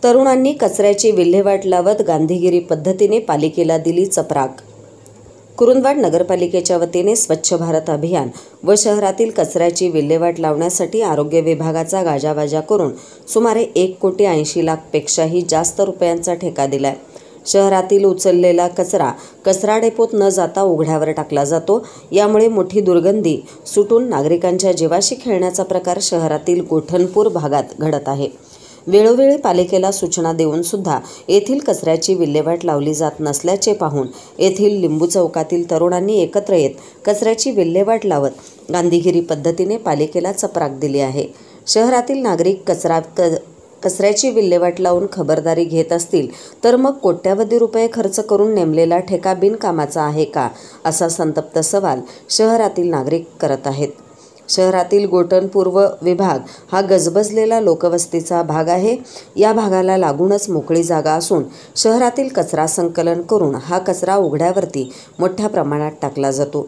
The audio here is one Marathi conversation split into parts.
तरुणांनी कचऱ्याची विल्हेवाट लावत गांधीगिरी पद्धतीने पालिकेला दिली चपराक। कुरुंदवाड नगरपालिकेच्या वतीने स्वच्छ भारत अभियान व शहरातील कचऱ्याची विल्हेवाट लावण्यासाठी आरोग्य विभागाचा गाजावाजा करून सुमारे 1,80,00,000 पेक्षाही जास्त रुपयांचा ठेका दिलाय। शहरातील उचललेला कचरा डेपोत न जाता उघड्यावर टाकला जातो। यामुळे मोठी दुर्गंधी सुटून नागरिकांच्या जीवाशी खेळण्याचा प्रकार शहरातील गोठणपूर भागात घडत आहे। वेळोवेळी पालिकेला सूचना देऊन सुद्धा येथील कचऱ्याची विल्हेवाट लावली जात नसल्याचे पाहून येथील लिंबू चौकातील तरुणांनी एकत्र येत कचऱ्याची विल्हेवाट लावत गांधीगिरी पद्धतीने पालिकेला चपराक दिली आहे। शहरातील नागरिक कचऱ्याची विल्हेवाट लावून खबरदारी घेत असतील तर मग कोट्यावधी रुपये खर्च करून नेमलेला ठेका बिनकामाचा आहे का, असा संतप्त सवाल शहरातील नागरिक करत आहेत। शहरातील गोठणपूर्व विभाग हा गजबजलेला लोकवस्तीचा भाग आहे। या भागाला लागूनच मोकळी जागा असून शहरातील कचरा संकलन करून हा कचरा उघड्यावरती मोठ्या प्रमाणात टाकला जातो।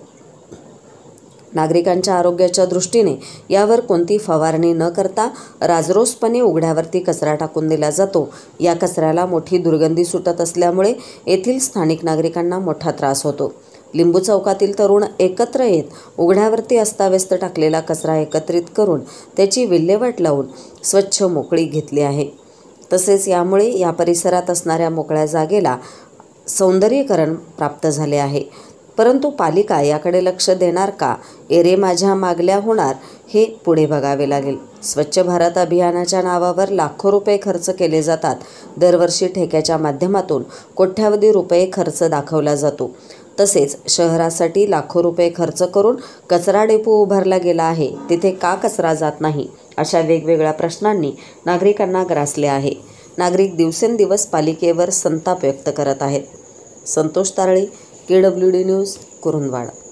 नागरिकांच्या आरोग्याच्या दृष्टीने यावर कोणती फवारणी न करता राजरोसपणे उघड्यावरती कचरा टाकून दिला जातो। या कचऱ्याला मोठी दुर्गंधी सुटत असल्यामुळे येथील स्थानिक नागरिकांना मोठा त्रास होतो। लिंबू चौकातील तरुण एकत्र येत उघड्यावरती अस्ताव्यस्त टाकलेला कचरा एकत्रित करून त्याची विल्हेवाट लावून स्वच्छ मोकळी घेतली आहे। तसेच यामुळे या परिसरात असणाऱ्या मोकळ्या जागेला सौंदर्यीकरण प्राप्त झाले आहे। परंतु पालिका याकडे लक्ष देणार का, एरे माझ्या मागल्या होणार, हे पुढे बघावे लागेल। स्वच्छ भारत अभियानाच्या नावावर लाखो रुपये खर्च केले जातात। दरवर्षी ठेक्याच्या माध्यमातून कोट्यावधी रुपये खर्च दाखवला जातो। तसेच शहरासाठी लाखो रुपये खर्च करून कचरा डेपो उभारला गेला आहे, तिथे का कचरा जात नाही, अशा वेगवेगळ्या प्रश्नांनी नागरिकांना ग्रासले आहे। नागरिक दिवसेंदिवस पालिकेवर संताप व्यक्त करत आहेत। Santosh Tarale, KWD news, Kurundwad.